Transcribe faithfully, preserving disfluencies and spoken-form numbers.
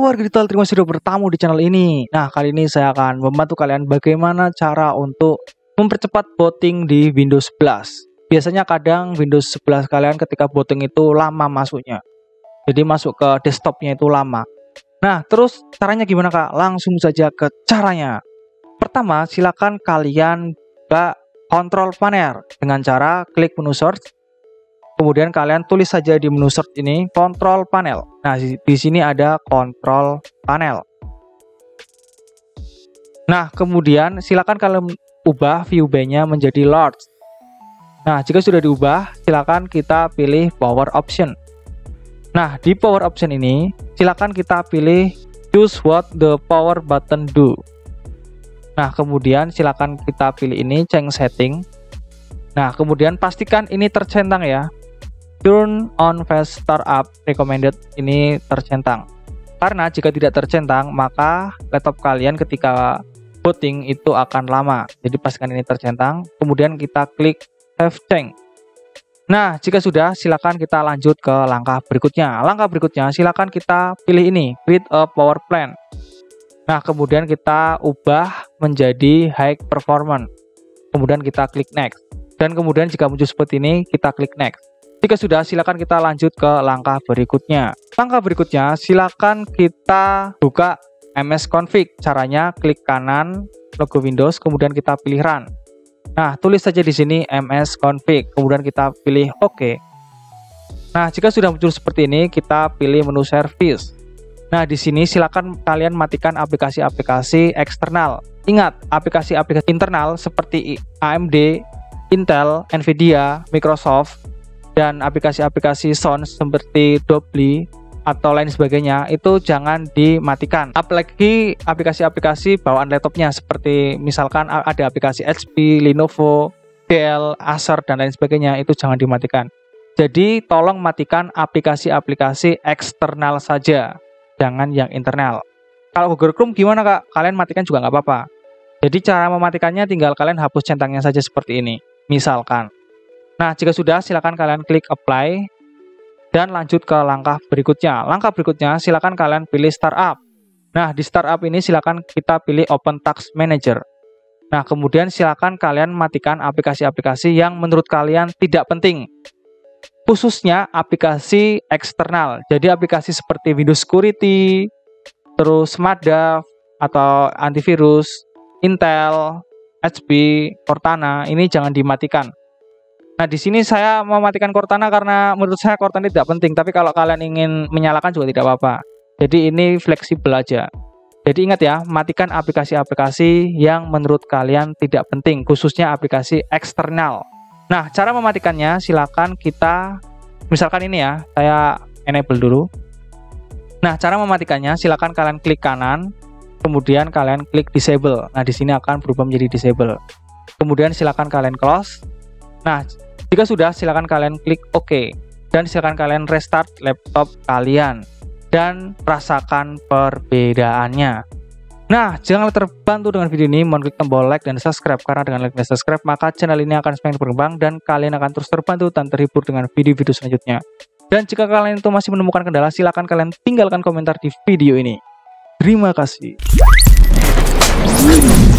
Halo warga digital, terima kasih sudah bertamu di channel ini. Nah, kali ini saya akan membantu kalian bagaimana cara untuk mempercepat booting di Windows sebelas. Biasanya kadang Windows sebelas kalian ketika booting itu lama masuknya. Jadi masuk ke desktopnya itu lama. Nah, terus caranya gimana Kak? Langsung saja ke caranya. Pertama, silakan kalian buka Control Panel dengan cara klik menu search. Kemudian kalian tulis saja di menu search ini Control Panel. Nah, di, di sini ada Control Panel. Nah, kemudian silakan kalian ubah view B-nya menjadi large. Nah, jika sudah diubah, silakan kita pilih Power Option. Nah, di Power Option ini, silakan kita pilih Choose what the power button do. Nah, kemudian silakan kita pilih ini Change Setting. Nah, kemudian pastikan ini tercentang ya. Turn on Fast Startup Recommended ini tercentang. Karena jika tidak tercentang, maka laptop kalian ketika booting itu akan lama. Jadi pastikan ini tercentang. Kemudian kita klik Save Change. Nah, jika sudah, silakan kita lanjut ke langkah berikutnya. Langkah berikutnya, silakan kita pilih ini, Create a Power Plan. Nah, kemudian kita ubah menjadi High Performance. Kemudian kita klik Next. Dan kemudian jika muncul seperti ini, kita klik Next. Jika sudah, silakan kita lanjut ke langkah berikutnya. Langkah berikutnya, silakan kita buka M S Config. Caranya klik kanan logo Windows, kemudian kita pilih Run. Nah, tulis saja di sini M S Config, kemudian kita pilih OK. Nah, jika sudah muncul seperti ini, kita pilih menu Service. Nah, di sini silakan kalian matikan aplikasi-aplikasi eksternal. Ingat, aplikasi-aplikasi internal seperti A M D, Intel, Nvidia, Microsoft, dan aplikasi-aplikasi sound seperti Dolby atau lain sebagainya itu jangan dimatikan. Apalagi aplikasi-aplikasi bawaan laptopnya seperti misalkan ada aplikasi H P, Lenovo, Dell, Acer dan lain sebagainya itu jangan dimatikan. Jadi tolong matikan aplikasi-aplikasi eksternal saja, jangan yang internal. Kalau Google Chrome gimana Kak? Kalian matikan juga nggak apa-apa. Jadi cara mematikannya tinggal kalian hapus centangnya saja seperti ini. Misalkan. Nah, jika sudah, silakan kalian klik Apply dan lanjut ke langkah berikutnya. Langkah berikutnya, silakan kalian pilih Startup. Nah, di Startup ini silakan kita pilih Open Task Manager. Nah, kemudian silakan kalian matikan aplikasi-aplikasi yang menurut kalian tidak penting. Khususnya aplikasi eksternal. Jadi aplikasi seperti Windows Security, terus SmartDAV atau antivirus, Intel, H P, Cortana, ini jangan dimatikan. Nah, di sini saya mematikan Cortana karena menurut saya Cortana tidak penting, tapi kalau kalian ingin menyalakan juga tidak apa-apa. Jadi ini fleksibel aja. Jadi ingat ya, matikan aplikasi-aplikasi yang menurut kalian tidak penting, khususnya aplikasi eksternal. Nah, cara mematikannya silakan kita, misalkan ini ya, saya enable dulu. Nah, cara mematikannya silakan kalian klik kanan, kemudian kalian klik disable. Nah, di sini akan berubah menjadi disable. Kemudian silakan kalian close. Nah, jika sudah, silakan kalian klik OK. Dan silakan kalian restart laptop kalian. Dan rasakan perbedaannya. Nah, jangan terbantu dengan video ini, mohon klik tombol like dan subscribe. Karena dengan like dan subscribe, maka channel ini akan semakin berkembang. Dan kalian akan terus terbantu dan terhibur dengan video-video selanjutnya. Dan jika kalian itu masih menemukan kendala, silakan kalian tinggalkan komentar di video ini. Terima kasih.